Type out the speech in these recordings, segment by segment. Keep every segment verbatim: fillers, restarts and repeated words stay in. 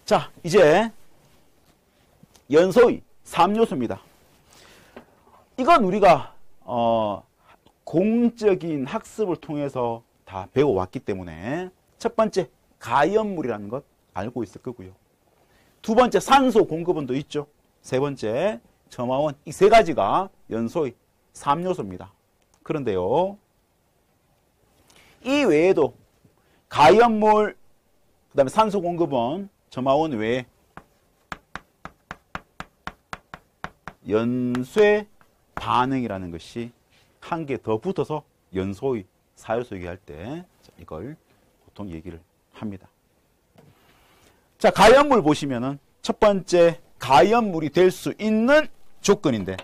자, 이제 연소의 삼 요소입니다. 이건 우리가 어, 공적인 학습을 통해서 다 배워왔기 때문에 첫 번째 가연물이라는 것 알고 있을 거고요. 두 번째 산소 공급원도 있죠. 세 번째 점화원, 이 세 가지가 연소의 삼 요소입니다. 그런데요, 이 외에도 가연물, 그 다음에 산소 공급원, 점화원 외에 연쇄 반응이라는 것이 한 개 더 붙어서 연소의 사 요소 얘기할 때 이걸 보통 얘기를 합니다. 자, 가연물 보시면은 첫 번째 가연물이 될 수 있는 조건인데,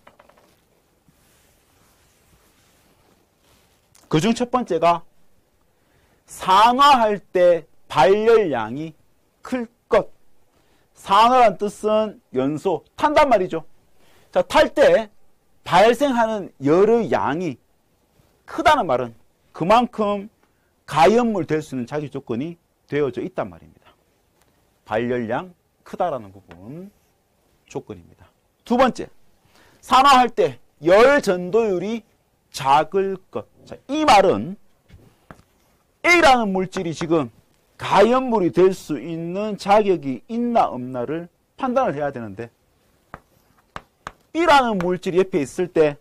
그중 첫 번째가 산화할 때 발열량이 클 것. 산화란 뜻은 연소, 탄단 말이죠. 자, 탈 때 발생하는 열의 양이 크다는 말은 그만큼 가연물 될 수 있는 자기 조건이 되어져 있단 말입니다. 발열량 크다라는 부분 조건입니다. 두 번째, 산화할 때 열 전도율이 작을 것. 자, 이 말은 A라는 물질이 지금 가연물이 될 수 있는 자격이 있나 없나를 판단을 해야 되는데, B라는 물질이 옆에 있을 때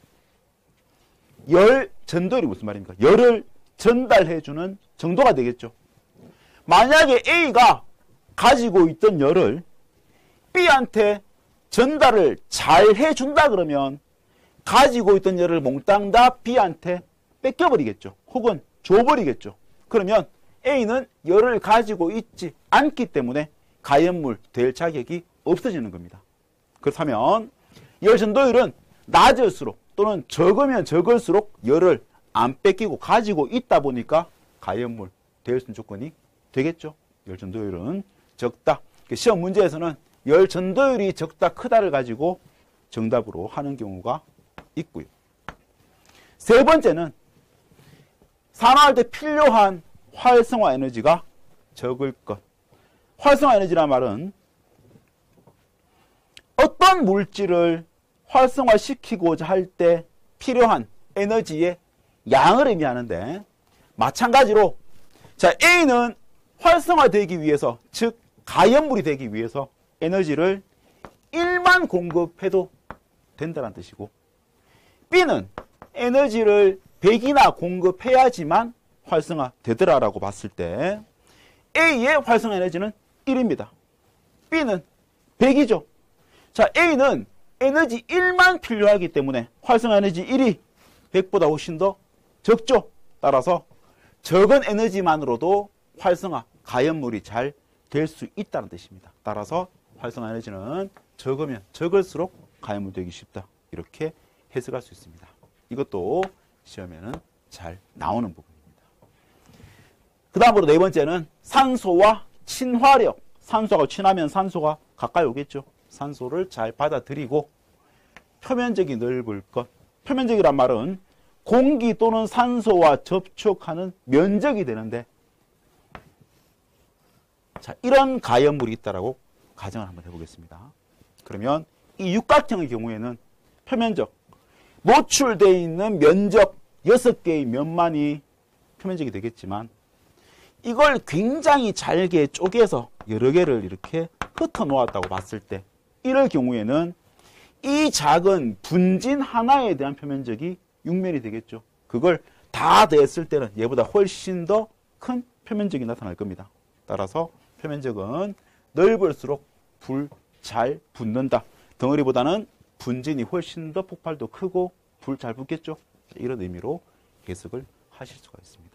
열 전도율이 무슨 말입니까? 열을 전달해주는 정도가 되겠죠. 만약에 A가 가지고 있던 열을 B한테 전달을 잘 해준다 그러면 가지고 있던 열을 몽땅 다 B한테 뺏겨버리겠죠. 혹은 줘버리겠죠. 그러면 A는 열을 가지고 있지 않기 때문에 가연물 될 자격이 없어지는 겁니다. 그렇다면 열 전도율은 낮을수록 또는 적으면 적을수록 열을 안 뺏기고 가지고 있다 보니까 가연물 될 수 있는 조건이 되겠죠. 열 전도율은 적다. 시험 문제에서는 열 전도율이 적다 크다를 가지고 정답으로 하는 경우가 있고요. 세 번째는 산화할 때 필요한 활성화 에너지가 적을 것. 활성화 에너지란 말은 어떤 물질을 활성화시키고자 할 때 필요한 에너지의 양을 의미하는데, 마찬가지로 자, A는 활성화되기 위해서, 즉 가연물이 되기 위해서 에너지를 일만 공급해도 된다는 뜻이고, B는 에너지를 백이나 공급해야지만 활성화되더라라고 봤을 때 A의 활성화 에너지는 일입니다. B는 백이죠. 자, A는 에너지 일만 필요하기 때문에 활성화 에너지 일이 백보다 훨씬 더 적죠. 따라서 적은 에너지만으로도 활성화, 가연물이 잘 될 수 있다는 뜻입니다. 따라서 활성화 에너지는 적으면 적을수록 가연물 되기 쉽다. 이렇게 해석할 수 있습니다. 이것도 시험에는 잘 나오는 부분입니다. 그 다음으로 네 번째는 산소와 친화력. 산소가 친하면 산소가 가까이 오겠죠. 산소를 잘 받아들이고 표면적이 넓을 것. 표면적이란 말은 공기 또는 산소와 접촉하는 면적이 되는데, 자, 이런 가연물이 있다라고 가정을 한번 해보겠습니다. 그러면 이 육각형의 경우에는 표면적, 노출되어 있는 면적 여섯 개의 면만이 표면적이 되겠지만, 이걸 굉장히 잘게 쪼개서 여러 개를 이렇게 흩어 놓았다고 봤을 때, 이럴 경우에는 이 작은 분진 하나에 대한 표면적이 육면이 되겠죠. 그걸 다 더했을 때는 얘보다 훨씬 더 큰 표면적이 나타날 겁니다. 따라서 표면적은 넓을수록 불 잘 붙는다. 덩어리보다는 분진이 훨씬 더 폭발도 크고 불 잘 붙겠죠. 이런 의미로 해석을 하실 수가 있습니다.